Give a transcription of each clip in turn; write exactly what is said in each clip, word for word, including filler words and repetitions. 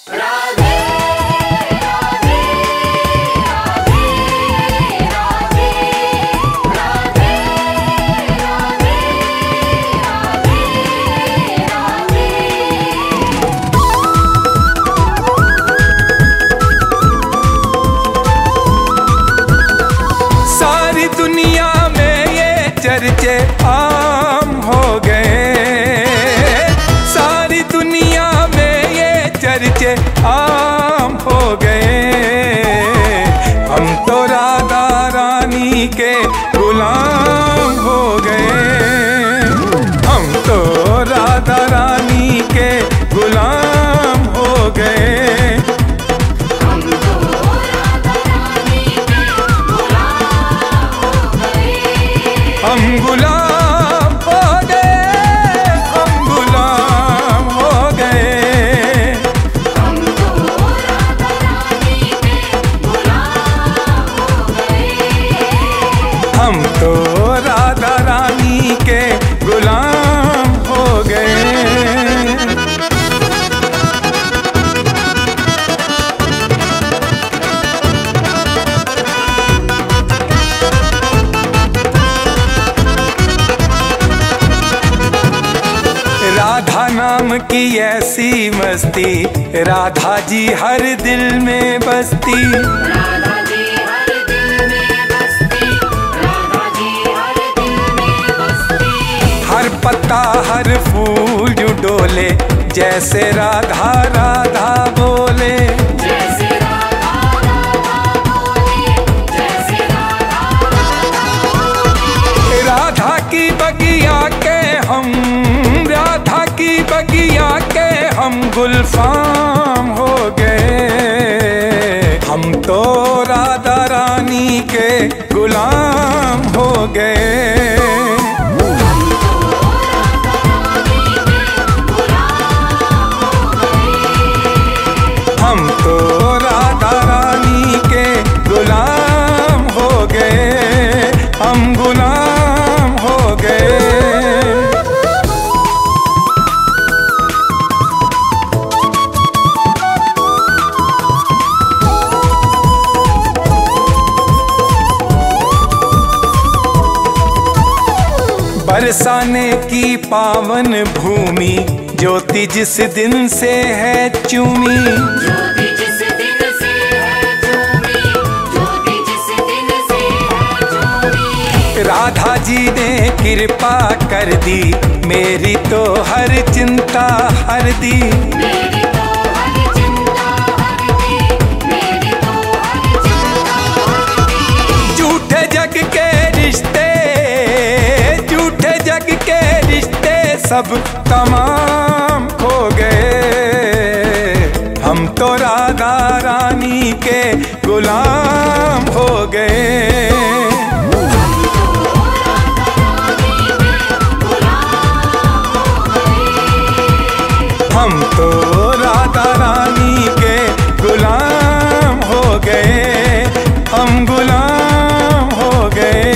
चर्चे आम हो गए, सारी दुनिया में ये चर्चे आम हो गए। हम तो राधा रानी के गुलाम हो गए, हम तो राधा रानी के गुलाम हो गए। हम गुलाम हो गए, हम गुलाम हो गए, हम तो राधा रानी के गुलाम हो गए। हम तो राधा रानी के गुलाम हो गए। राधा नाम की ऐसी मस्ती, राधा जी हर दिल में बसती, राधा जी हर दिल में बसती, राधा जी हर दिल में बसती। हर पत्ता हर फूल जो डोले, जैसे राधा राधा बोले, जैसे राधा राधा बोले, जैसे राधा राधा बोले। राधा की बगिया के हम, राधा की बगिया के हम गुलफाम हो गए। हम तो राधा रानी के गुलाम हो गए, हम तो राधा रानी के गुलाम हो गए। हम तो राधा रानी के गुलाम हो गए, हम गुलाम हो गए। बरसाने की पावन भूमि, ज्योति जिस दिन से है चूमी, ज्योति जिस दिन से है चूमी, ज्योति जिस दिन से है चूमी। राधा जी ने कृपा कर दी, मेरी तो हर चिंता हर दी, मेरी तो हर चिंता हर दी, मेरी तो हर चिंता हर दी। झूठे जग के रिश्ते, झूठे जग के रिश्ते सब तमाम खो गए। हम तो राधा रानी के गुलाम हो गए, हम तो राधा रानी के गुलाम हो गए। हम तो राधा रानी के गुलाम हो गए, हम गुलाम हो गए।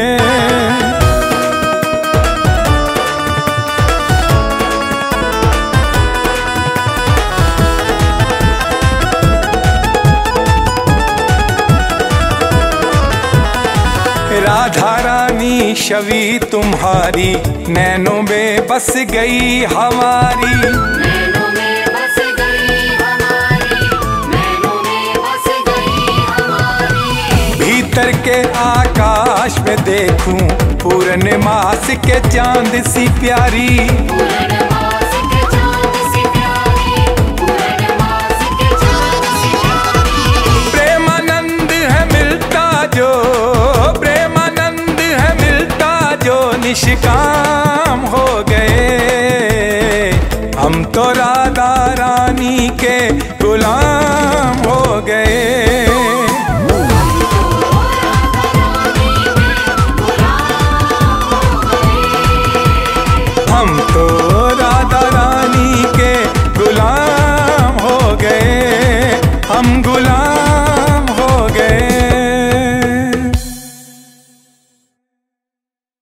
राधा रानी छवि तुम्हारी, नैनों में बस गई हमारी, नैनों में बस गई हमारी, नैनों में बस गई हमारी। भीतर के आकाश में देखूं पूर्णमास के चांद सी प्यारी, पूर्णमास के चाँद सी प्यारी, पूर्णमास के चाँद सी प्यारी। प्रेमानंद है मिलता जो, प्रेमानंद है मिलता जो निष्काम हो गए। हम तो राधा रानी के गुलाम हो गए, हम तो राधा रानी के गुलाम हो गए। हम तो